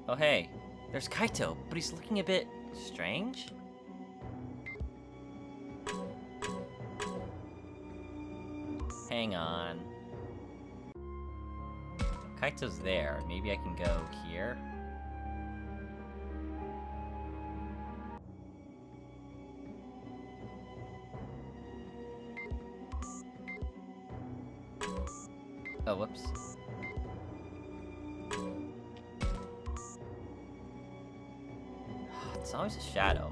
Oh hey, there's Kaito, but he's looking a bit strange? Hang on. Kaito's there. Maybe I can go here? Oh, whoops. It's always a shadow.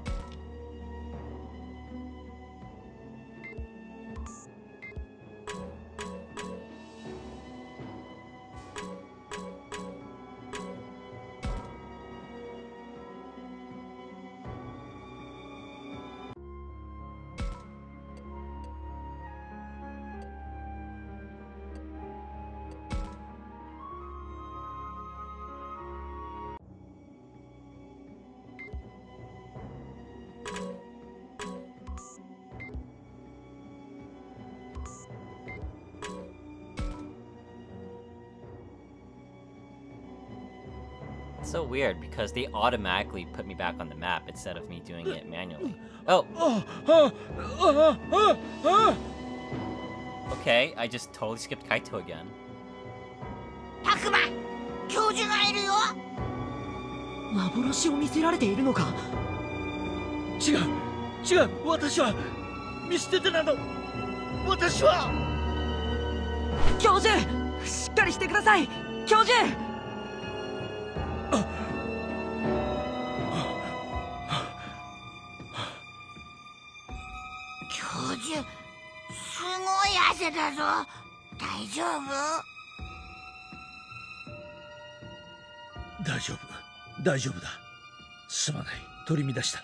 It's so weird because they automatically put me back on the map instead of me doing it manually. Oh! Okay, I just totally skipped Kaito again. Takuma! 教授がいるよ! 幻を見せられているのか? 違う私は見捨ててなど私は教授しっかりしてください教授教授すごい汗だぞ大丈夫大丈夫だすまない取り乱した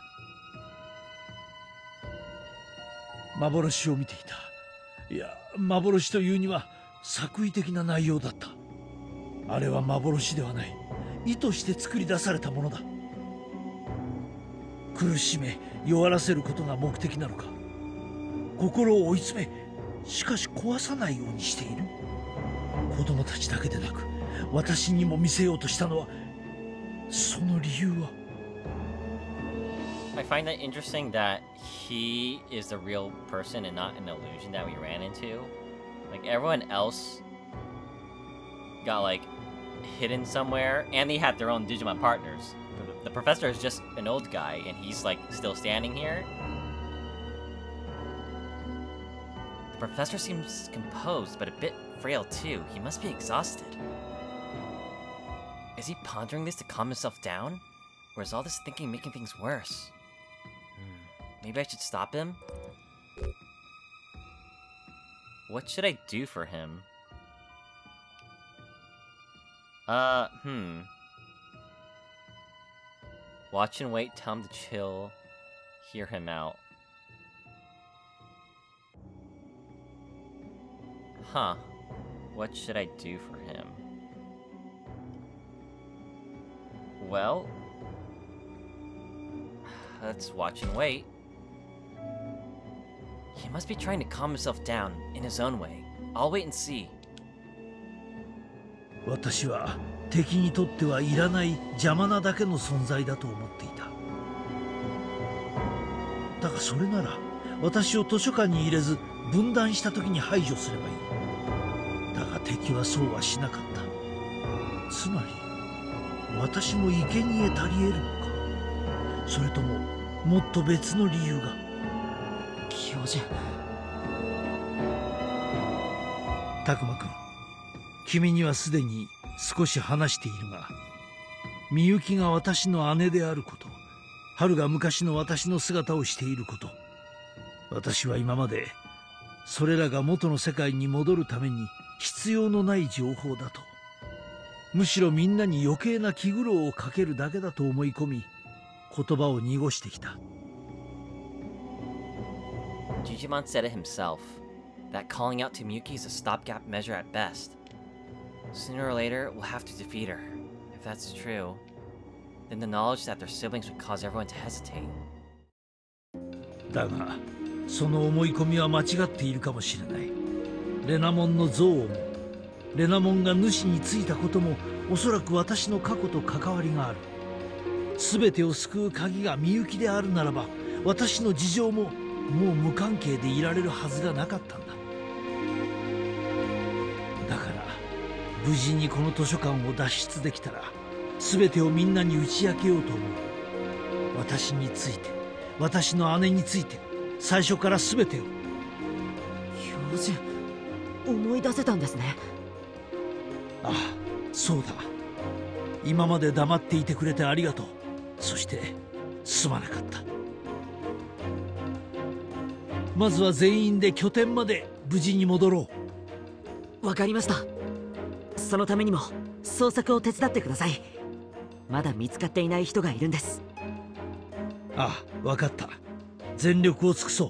幻を見ていたいや幻というには作為的な内容だったあれは幻ではない意図して作り出されたものだ苦しめ弱らせることが目的なのか心を追い詰めしかし壊さないようにしている子供たちだけでなく私にも見せようとしたのはその理由は I find that interesting that he is the real person and not an illusion that we ran into. Like, everyone else got, like, hidden somewhere, and they had their own Digimon partners. The professor is just an old guy, and he's, like, still standing here. The professor seems composed, but a bit frail, too. He must be exhausted. Is he pondering this to calm himself down? Or is all this thinking making things worse? Maybe I should stop him? What should I do for him? Watch and wait, tell him to chill, hear him out. Huh. What should I do for him? Well, let's watch and wait. He must be trying to calm himself down in his own way. I'll wait and see. 私は敵にとってはいらない邪魔なだけの存在だと思っていた。だがそれなら私を図書館に入れず分断した時に排除すればいい。だが敵はそうはしなかった。つまり私も生贄たり得るのか。それとももっと別の理由が。 教授。 拓磨君、君にはすでに少し話しているが、みゆきが私の姉であること、春が昔の私の姿をしていること、私は今までそれらが元の世界に戻るために必要のない情報だと、むしろみんなに余計な気苦労をかけるだけだと思い込み、言葉を濁してきた。 Jijimon said it himself, that calling out to Miyuki is a stopgap measure at best. Sooner or later, we'll have to defeat her. If that's true, then the knowledge that their siblings would cause everyone to hesitate. だが、その思い込みは間違っているかもしれない。レナモンの憎悪も、 レナモンが主についたこともおそらく私の過去と関わりがある。全てを救う鍵がみゆきであるならば、私の事情ももう無関係でいられるはずがなかったんだ。だから無事にこの図書館を脱出できたら、全てをみんなに打ち明けようと思う。私について、私の姉について、最初から全てを。 教授、思い出せたんですね。 ああ、そうだ。今まで黙っていてくれてありがとう。そしてすまなかった。まずは全員で拠点まで無事に戻ろう。わかりました。そのためにも捜索を手伝ってください。まだ見つかっていない人がいるんです。 ああ、わかった。全力を尽くそう。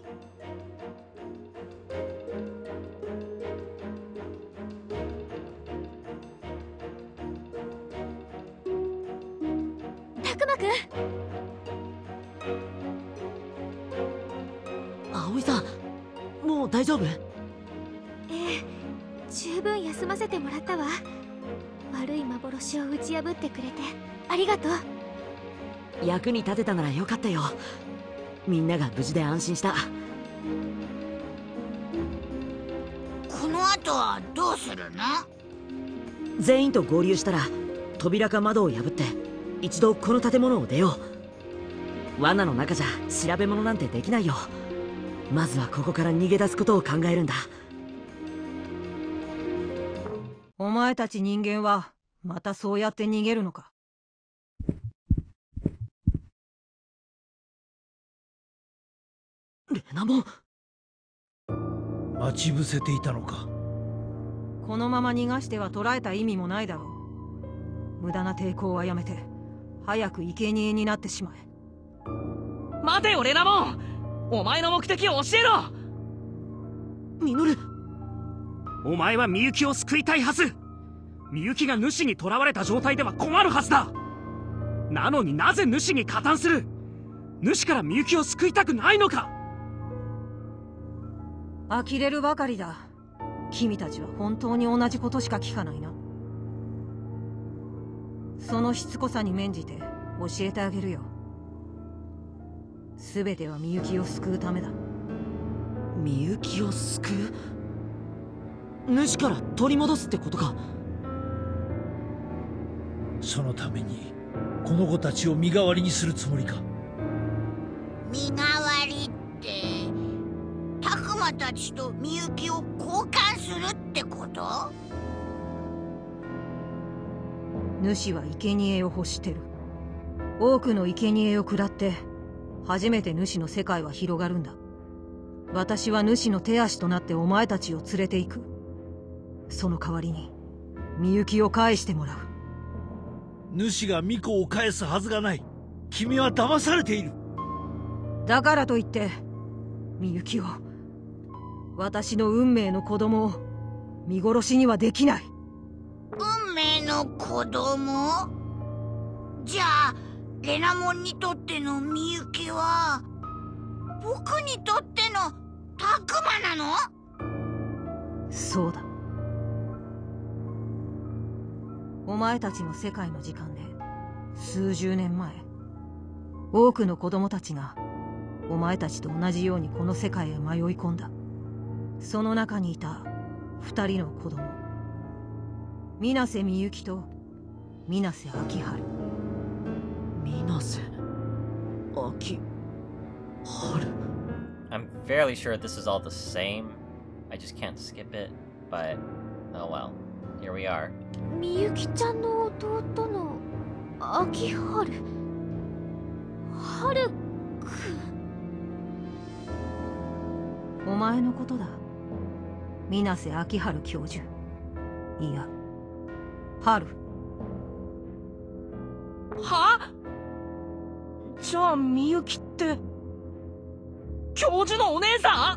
たくまくん。 葵さん、もう大丈夫？ ええ、十分休ませてもらったわ。悪い幻を打ち破ってくれてありがとう。 役に立てたならよかったよ。みんなが無事で安心した。 この後はどうするの？ 全員と合流したら扉か窓を破って一度この建物を出よう。罠の中じゃ調べ物なんてできないよ。まずはここから逃げ出すことを考えるんだ。 お前たち人間はまたそうやって逃げるのか？ レナモン、 待ち伏せていたのか。 このまま逃がしては捕らえた意味もないだろう。無駄な抵抗はやめて早く生贄になってしまえ。 待てよレナモン、お前の目的を教えろ。 ミノル、 お前はみゆきを救いたいはず。みゆきが主に囚われた状態では困るはずだ。なのになぜ主に加担する？主からみゆきを救いたくないのか？ 呆れるばかりだ。君たちは本当に同じことしか聞かないな。そのしつこさに免じて教えてあげるよ。全てはみゆきを救うためだ。 みゆきを救う？主から取り戻すってことか？ そのためにこの子たちを身代わりにするつもりか？ 身代わりってタクマたちとみゆきを交換するってこと？ 主は生贄を欲してる。多くの生贄を食らって初めて主の世界は広がるんだ。私は主の手足となってお前たちを連れて行く。その代わりにみゆきを返してもらう。 主が巫女を返すはずがない。君は騙されている。 だからといってみゆきを、私の運命の子供を見殺しにはできない。 運命の子供？じゃあレナモンにとってのみゆきは僕にとってのタクマなの？ そうだ。お前たちの世界の時間で数十年前、多くの子供たちがお前たちと同じようにこの世界へ迷い込んだ。その中にいた2人の子供、水瀬みゆきと水瀬秋春。 水瀬秋春。 I'm fairly sure this is all the same. I just can't skip it, but oh well. Here we are. みゆきちゃんの弟の秋春。春くん。 お前のことだ。水瀬秋春教授。いや、春。 は？じゃあみゆきって教授のお姉さ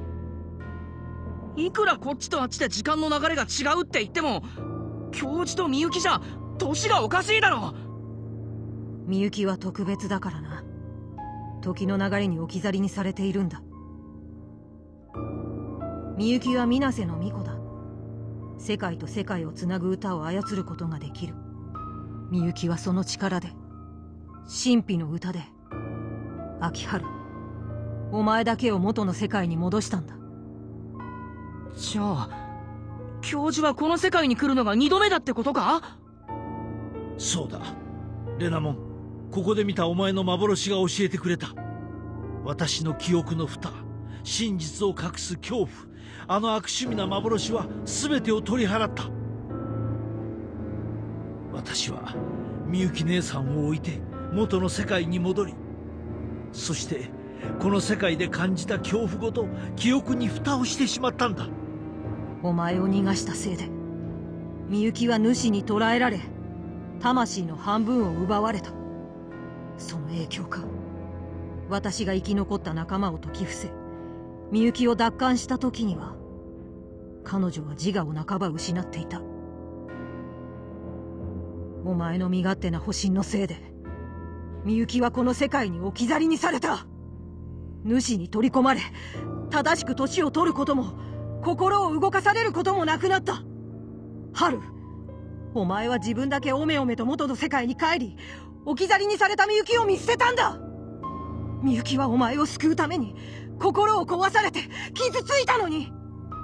ん？いくらこっちとあっちで時間の流れが違うって言っても、教授とみゆきじゃ年がおかしいだろ。 みゆきは特別だからな。時の流れに置き去りにされているんだ。みゆきは水瀬の巫女だ。 世界と世界をつなぐ歌を操ることができる。みゆきはその力で、神秘の歌で、秋春、お前だけを元の世界に戻したんだ。 じゃあ教授はこの世界に来るのが2度目だってことか？ そうだ。レナモン、ここで見たお前の幻が教えてくれた。私の記憶の蓋、真実を隠す恐怖、あの悪趣味な幻は全てを取り払った。私はみゆき姉さんを置いて元の世界に戻り、そしてこの世界で感じた恐怖ごと記憶に蓋をしてしまったんだ。 お前を逃がしたせいで、みゆきは主に捕らえられ、魂の半分を奪われた。その影響か、私が生き残った仲間を説き伏せ、みゆきを奪還した時には、彼女は自我を半ば失っていた。お前の身勝手な保身のせいで、みゆきはこの世界に置き去りにされた。主に取り込まれ、正しく年を取ることも、心を動かされることもなくなった。春、お前は自分だけおめおめと元の世界に帰り、置き去りにされたみゆきを見捨てたんだ。みゆきはお前を救うために心を壊されて傷ついたのに。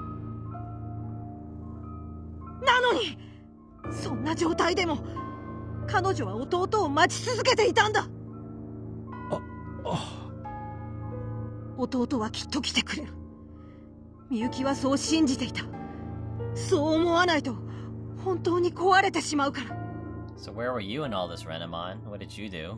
なのにそんな状態でも彼女は弟を待ち続けていたんだ。弟はきっと来てくれる。みゆきはそう信じていた。そう思わないと本当に壊れてしまうから。 So where were you in all this, Renamon? What did you do?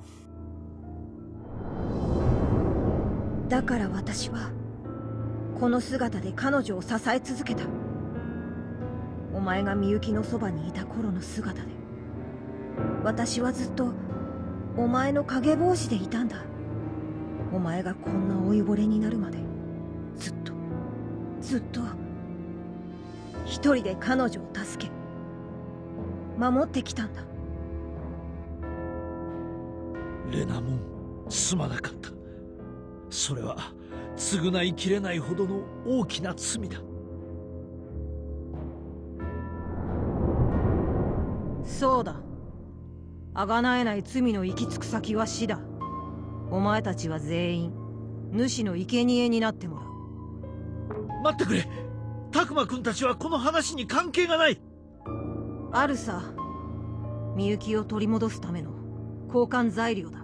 だから私はこの姿で彼女を支え続けた。お前がみゆきのそばにいた頃の姿で、私はずっとお前の影帽子でいたんだ。お前がこんな老いぼれになるまでずっと一人で彼女を助け守ってきたんだ。 レナモン、すまなかった。それは償いきれないほどの大きな罪だ。 そうだ。贖えない罪の行き着く先は死だ。お前たちは全員主の生贄になってもらう。 待ってくれ。タクマくんたちはこの話に関係がない。 あるさ。みゆきを取り戻すための交換材料だ。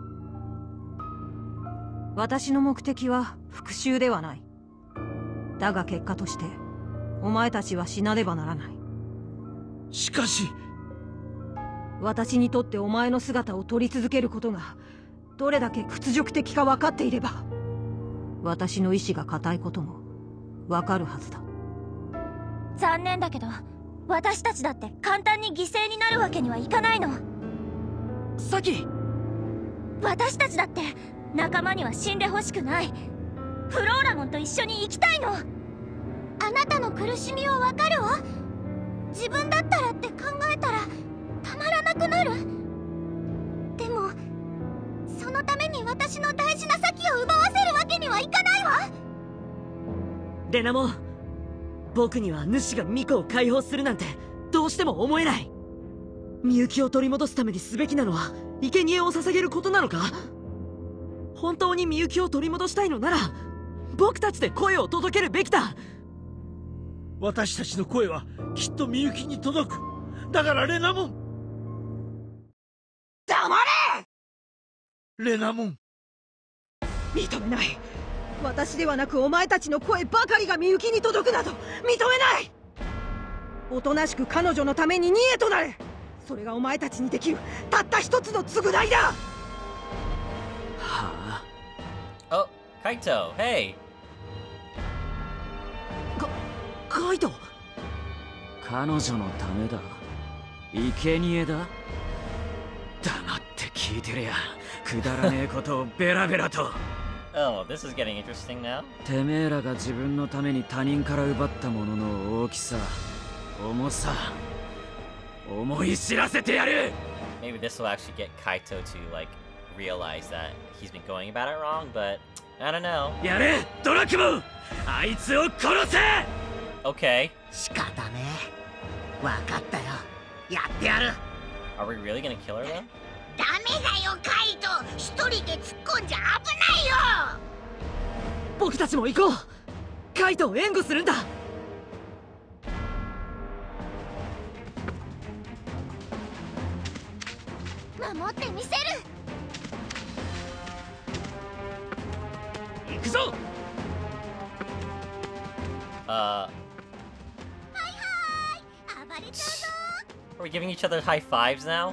私の目的は復讐ではない。だが結果としてお前たちは死なねばならない。 しかし私にとってお前の姿を撮り続けることがどれだけ屈辱的か分かっていれば、私の意志が固いことも分かるはずだ。 残念だけど私たちだって簡単に犠牲になるわけにはいかないの。 サキ、 私たちだって仲間には死んでほしくない。フローラモンと一緒に生きたいの。あなたの苦しみはわかるわ。自分だったらって考えたらたまらなくなる。でもそのために私の大事なサキを奪わせるわけにはいかないわ。 レナモン、僕には主がミコを解放するなんてどうしても思えない。みゆきを取り戻すためにすべきなのは生贄を捧げることなのか？本当にみゆきを取り戻したいのなら僕たちで声を届けるべきだ。 私たちの声はきっとみゆきに届く。だからレナモン、 黙れ！ レナモン、 認めない。私ではなくお前たちの声ばかりがみゆきに届くなど認めない。おとなしく彼女のために逃げとなれ。それがお前たちにできるたった一つの償いだ。 はあ。 Oh, Kaito, hey! カイト。 彼女のためだ。生贄だ。黙って聞いてりゃくだらねえことをベラベラと。 Oh, this is getting interesting now. てめえらが自分のために他人から奪ったものの大きさ、重さ、思い知らせてやる。 Maybe this will actually get Kaito to, like, realize that he's been going about it wrong, but I don't know. やれ、ドラクモン、あいつを殺せ。 Okay. 仕方ねえ。 わかったよ。やってやる。 Are we really gonna kill her though? ダメだよカイト。一人で突っ込んじゃ危ないよ。 僕たちも行こう。カイトを援護するんだ。 守ってみせる。 行くぞ。 はいはい暴れちゃうぞ。 Are we giving each other high fives now?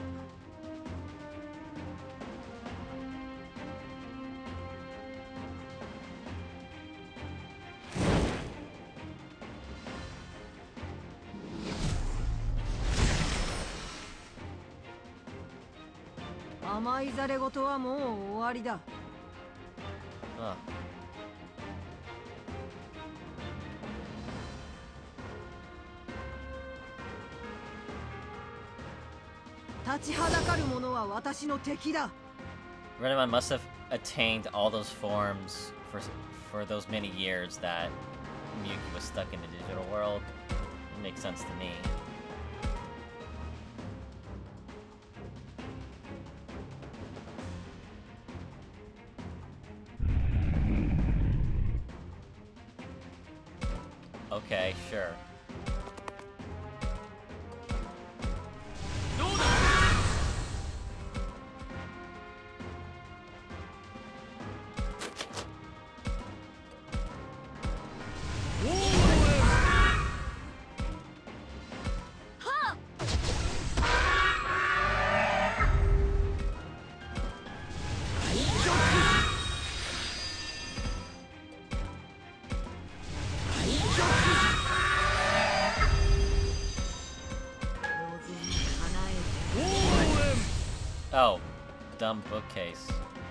甘いざれ言はもう終わりだ。 Huh. 立ちはだかる者は私の敵だ。 Renamon must have attained all those forms for those many years that Miyuki was stuck in the digital world. It makes sense to me. Okay, sure. Oh, dumb bookcase.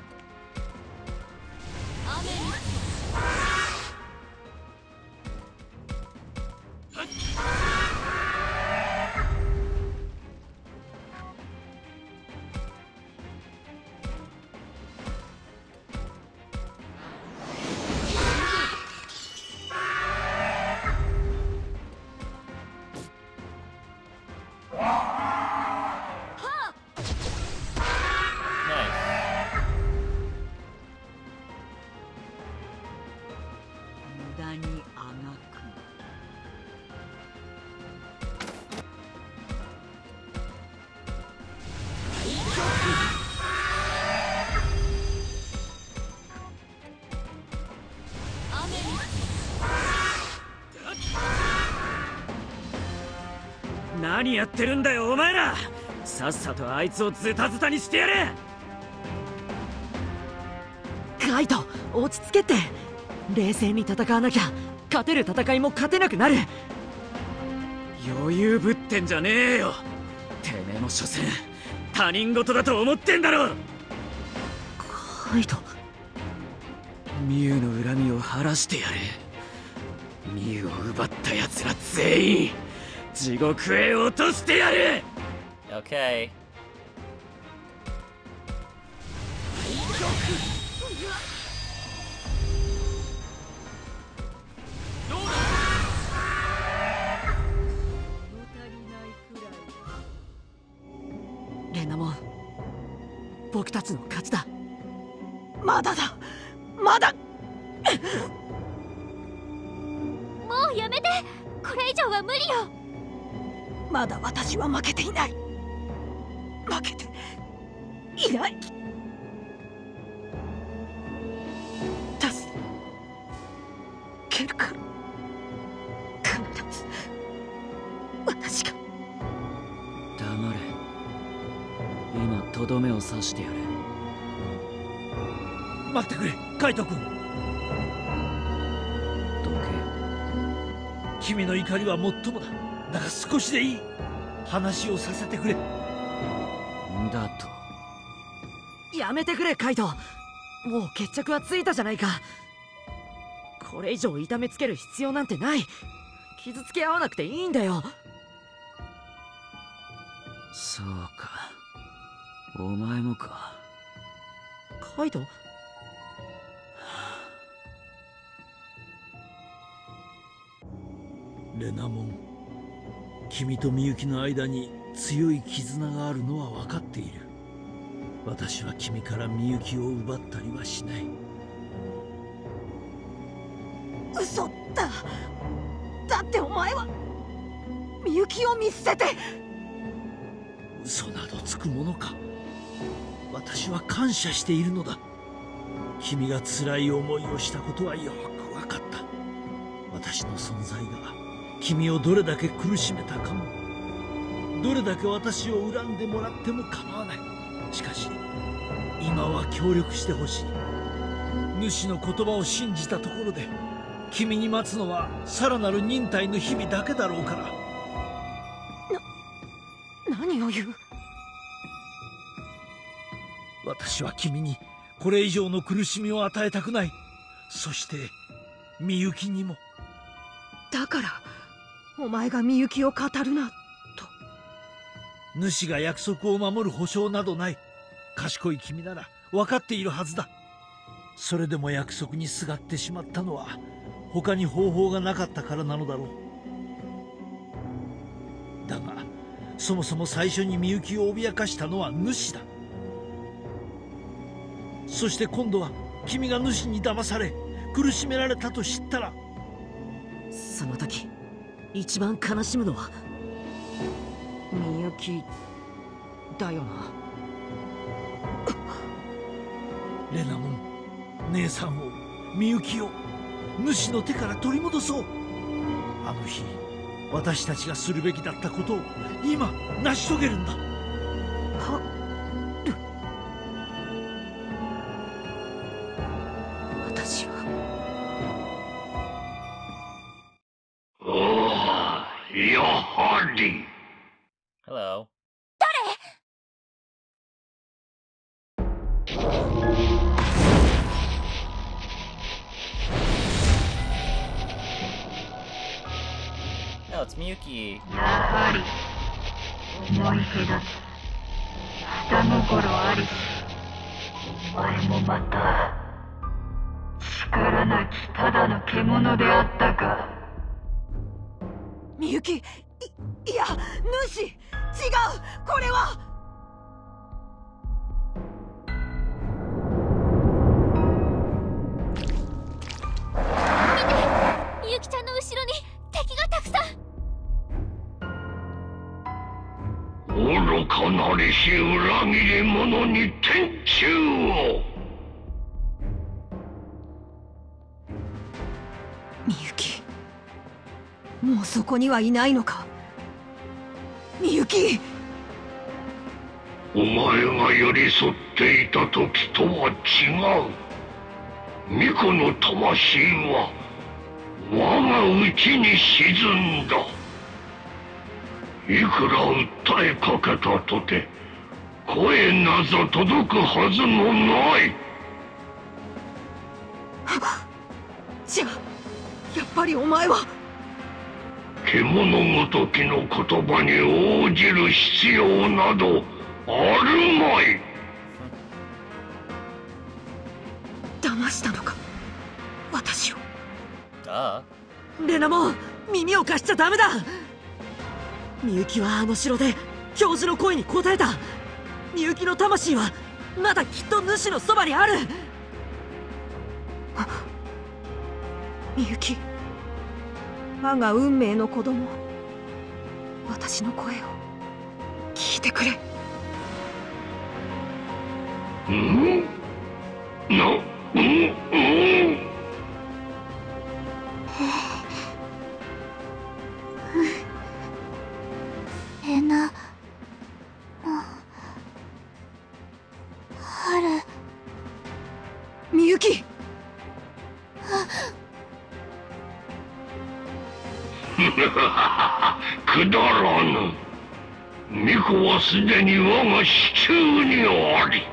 Nice. 無駄にあがく。 何やってるんだよお前ら。さっさとあいつをズタズタにしてやれ。 カイト、落ち着けって。冷静に戦わなきゃ勝てる戦いも勝てなくなる。 余裕ぶってんじゃねえよ。てめえも所詮他人事だと思ってんだろ。 カイト、 ミュウの恨みを晴らしてやれ。ミュウを奪った奴ら全員地獄へ落としてやる。 Okay. Renamon レナモン、僕たちの勝ちだ。まだだ、まだ。 もうやめて。これ以上は無理よ。 まだ私は負けていない。負けていない。助けるから。必ず私が。 黙れ。今とどめを刺してやれ。 待ってくれカイト君。 どけ。 君の怒りはもっともだ。だが少しでいい。話をさせてくれ。 だとやめてくれカイト。もう決着はついたじゃないか。これ以上痛めつける必要なんてない。傷つけ合わなくていいんだよ。 そうか、お前もか。 カイト、 レナモン、 君とみゆきの間に強い絆があるのは分かっている。私は君からみゆきを奪ったりはしない。 嘘だ。だってお前はみゆきを見捨てて。 嘘などつくものか。私は感謝しているのだ。君が辛い思いをしたことはよく分かった。私の存在が君をどれだけ苦しめたかも、どれだけ私を恨んでもらっても構わない。しかし今は協力してほしい。主の言葉を信じたところで君に待つのはさらなる忍耐の日々だけだろうから。 何を言う。 私は君にこれ以上の苦しみを与えたくない。そしてみゆきにも。 だからお前がみゆきを語るなと。 主が約束を守る保証などない。賢い君なら分かっているはずだ。それでも約束にすがってしまったのは他に方法がなかったからなのだろう。だがそもそも最初にみゆきを脅かしたのは主だ。そして今度は君が主に騙され苦しめられたと知ったら。 その時一番悲しむのはみゆきだよな。 レナモン、姉さんを、みゆきを主の手から取り戻そう。あの日私たちがするべきだったことを今成し遂げるんだ。 私は。 やはり。 Hello. No, it's Miyuki. やはり思い出だ。下心ありし、お前もまた力なきただの獣であったか。 みゆき、いや主、違う、これは。 見て、みゆきちゃんの後ろに敵がたくさん。 愚かなりし裏切り者に天誅を。 みゆき、もうそこにはいないのか。みゆき、 お前が寄り添っていた時とは違う。巫女の魂は我が内に沈んだ。いくら訴えかけたとて声なぞ届くはずもない。 じゃあやっぱりお前は。 獣ごときの言葉に応じる必要などあるまい。 騙したのか、私を。 レナモン、耳を貸しちゃダメだ。みゆきはあの城で教授の声に応えた。みゆきの魂はまだきっと主のそばにある。 みゆき、我が運命の子供、私の声を聞いてくれ。 レナモン、春。 みゆき。 くだらぬ。巫女はすでに我が手中にあり。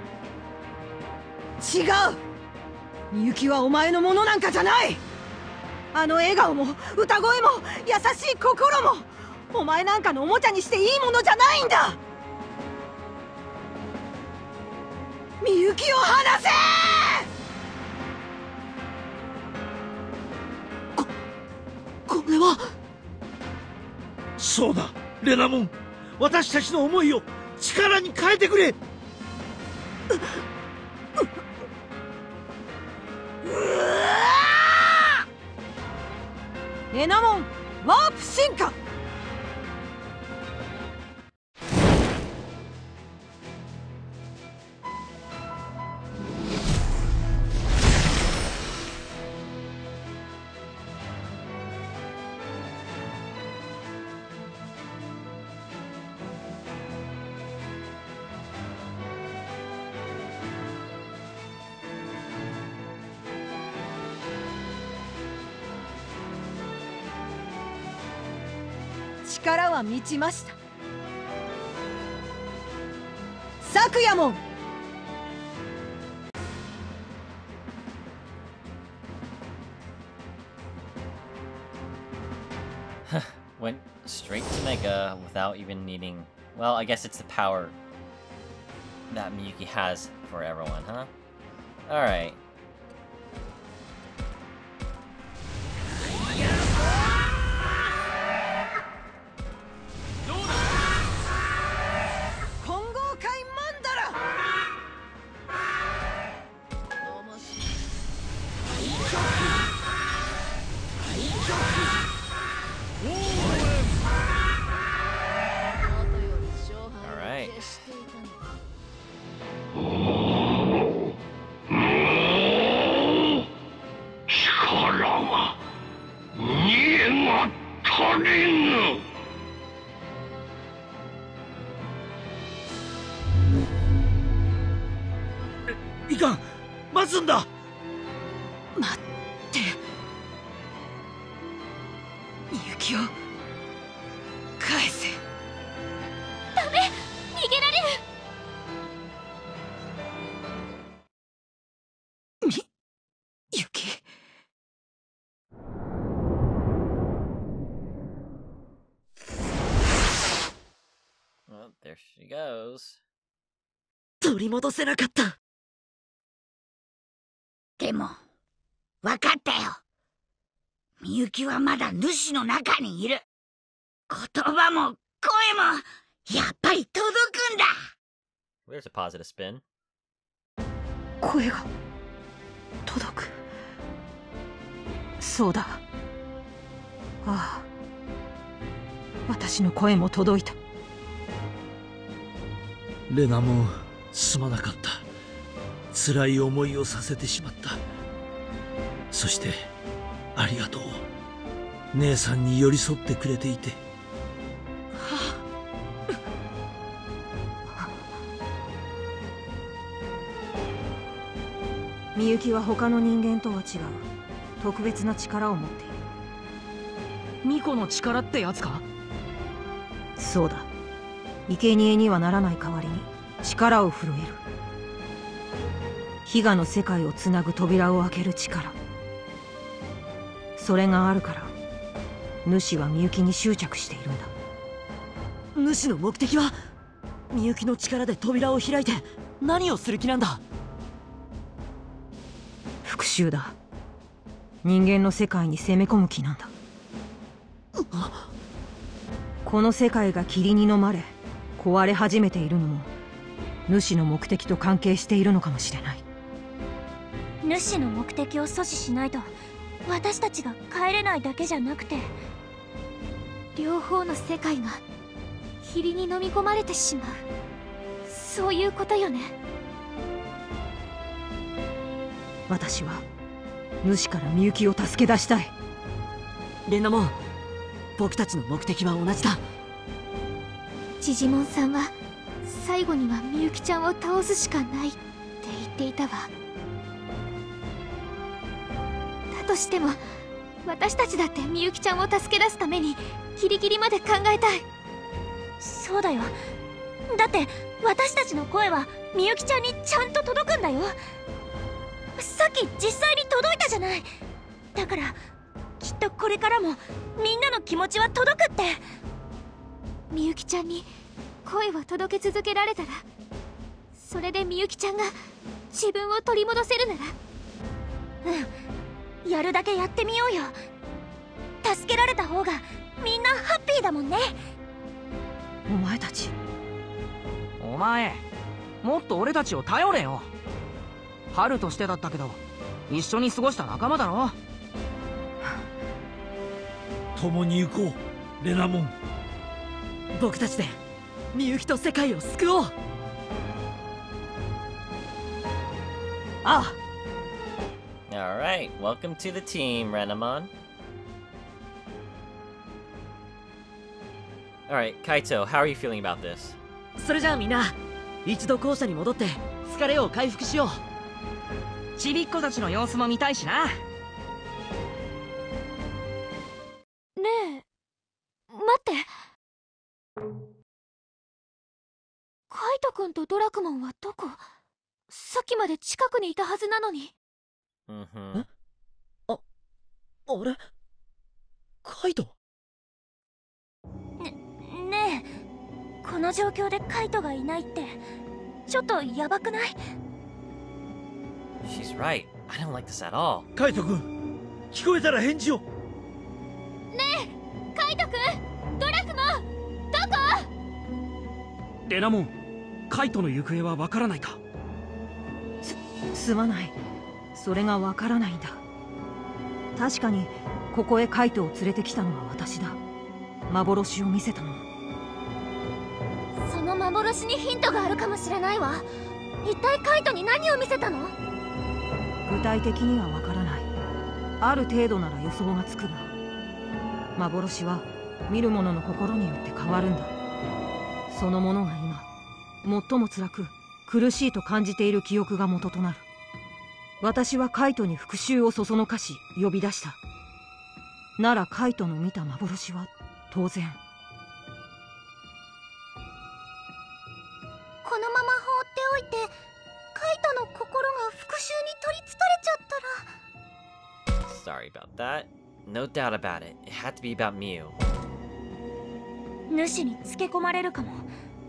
違う、みゆきはお前のものなんかじゃない。あの笑顔も歌声も優しい心もお前なんかのおもちゃにしていいものじゃないんだ。みゆきを離せ。 これはそうだ、レナモン、私たちの思いを力に変えてくれ。 レナモンワープ進化。力は満ちました。昨夜も Went straight to Mega without even needing... Well, I guess it's the power that Miyuki has for everyone, huh? Alright. いかん、待つんだ。 待って、みゆきを返せ。 ダメ、逃げられる。 みゆき。 Well, there she goes. 取り戻せなかった。 でも分かったよ。みゆきはまだ主の中にいる。言葉も声もやっぱり届くんだ。 There's a positive spin. 声が届く。そうだ。ああ、私の声も届いた。 レナもすまなかった。辛い思いをさせてしまった。そしてありがとう。姉さんに寄り添ってくれていて。 みゆきは他の人間とは違う特別な力を持っている。 巫女の力ってやつか？ そうだ。生贄にはならない代わりに力を震える。悲願の世界をつなぐ扉を開ける力。それがあるから主はみゆきに執着しているんだ。 主の目的はみゆきの力で扉を開いて何をする気なんだ？ 復讐だ。人間の世界に攻め込む気なんだ。この世界が霧に飲まれ壊れ始めているのも主の目的と関係しているのかもしれない。 主の目的を阻止しないと私たちが帰れないだけじゃなくて、両方の世界が霧に飲み込まれてしまう、そういうことよね。 私は主からみゆきを助け出したい。 レナモン、僕たちの目的は同じだ。 ジジモンさんは最後にはみゆきちゃんを倒すしかないって言っていたわ。だとしても私たちだってみゆきちゃんを助け出すためにギリギリまで考えたい。そうだよ。だって私たちの声はみゆきちゃんにちゃんと届くんだよ。さっき実際に届いたじゃない。だからきっとこれからもみんなの気持ちは届くって。みゆきちゃんに声を届け続けられたら、それでみゆきちゃんが自分を取り戻せるなら、やるだけやってみようよ。助けられた方がみんなハッピーだもんね。 お前たち。 お前もっと俺たちを頼れよ。春としてだったけど一緒に過ごした仲間だろ。 共に行こうレナモン。 僕たちでみゆきと世界を救おう。ああ。 Alright, welcome to the team, Renamon. Alright, Kaito, how are you feeling about this? それじゃあみんな一度校舎に戻って疲れを回復しよう。 ちびっ子たちの様子も見たいしな。 ねえ、待って。カイト君とドラクモンはどこ？さっきまで近くにいたはずなのに。 Mm-hmm. あれカイト？ ねえ、この状況でカイトがいないってちょっとヤバくない？ She's right. I don't like this at all. カイト君、聞こえたら返事を。 ねえ、カイト君、ドラクモン、どこ？ レナモン、カイトの行方はわからないか？ すまない。それがわからないんだ。確かにここへカイトを連れてきたのは私だ。幻を見せたの。 その幻にヒントがあるかもしれないわ。一体カイトに何を見せたの？ 具体的にはわからない。ある程度なら予想がつくが、幻は見る者の心によって変わるんだ。そのものが今最も辛く苦しいと感じている記憶が元となる。私はカイトに復讐をそそのかし呼び出した。ならカイトの見た幻は当然。 このまま放っておいてカイトの心が復讐に取りつかれちゃったら。 Sorry about that. No doubt about it. It had to be about Miu. 主につけ込まれるかも。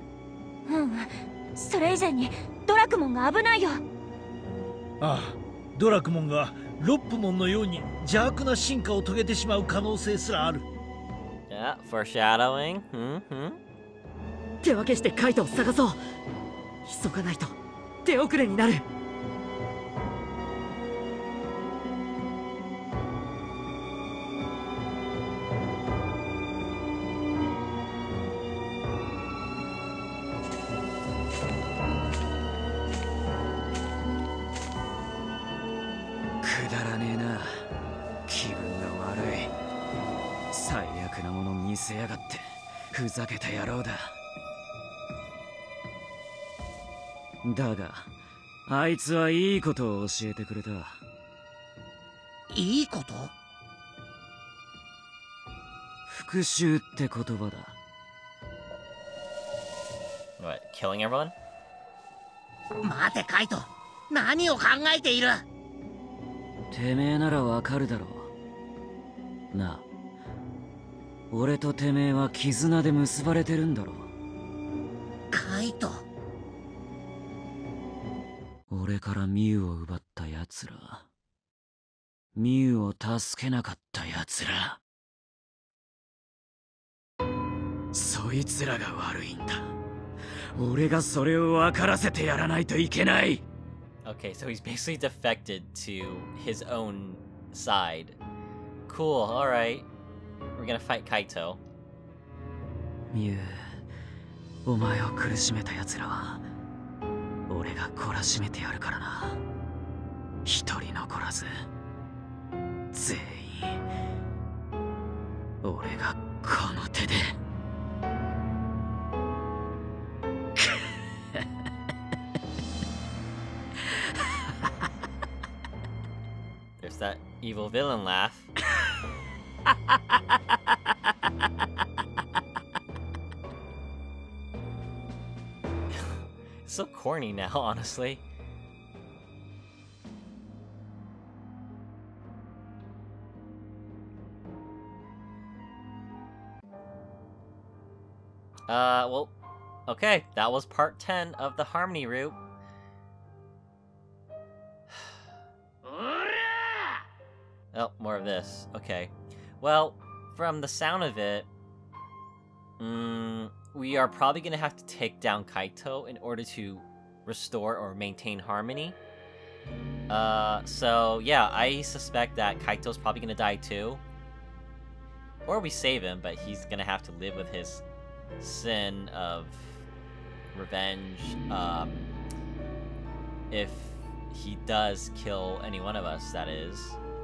それ以前にドラクモンが危ないよ。 ああ、ドラクモンがロップモンのように邪悪な進化を遂げてしまう可能性すらある。 Yeah, foreshadowing. Mm-hmm. 手分けしてカイトを探そう。急がないと手遅れになる。 くだらねえな。気分が悪い。最悪なもの見せやがってふざけた野郎だ。だがあいつはいいことを教えてくれた。 いいこと？ 復讐って言葉だ。 What, killing everyone? 待てカイト、何を考えている？ てめえならわかるだろうなあ。俺とてめえは絆で結ばれてるんだろう。 カイト、 俺からミュウを奪った奴ら、ミュウを助けなかった奴ら、そいつらが悪いんだ。俺がそれを分からせてやらないといけない。 Okay, so he's basically defected to his own side. Cool, alright. We're gonna fight Kaito. ミュウ、お前を苦しめた奴らは俺が懲らしめてやるからな。一人残らず全員俺がこの手で。 There's that evil villain laugh. It's so corny now, honestly. Well, okay, that was part 10 of the Harmony route. Oh, more of this. Okay. Well, from the sound of it, We are probably gonna have to take down Kaito in order to restore or maintain harmony. So yeah, I suspect that Kaito's probably gonna die too. Or we save him, but he's gonna have to live with his sin of revenge, if he does kill any one of us, that is.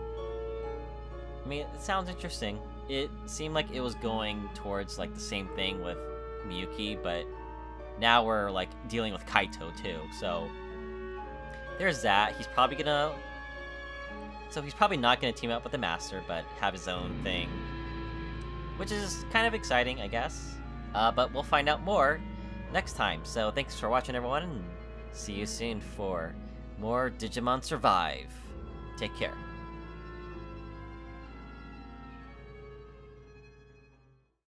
I mean, it sounds interesting. It seemed like it was going towards, like, the same thing with Miyuki, but now we're, like, dealing with Kaito, too, so there's that. He's probably gonna... So he's probably not gonna team up with the Master, but have his own thing, which is kind of exciting, I guess. But we'll find out more next time. So thanks for watching, everyone, and see you soon for more Digimon Survive. Take care.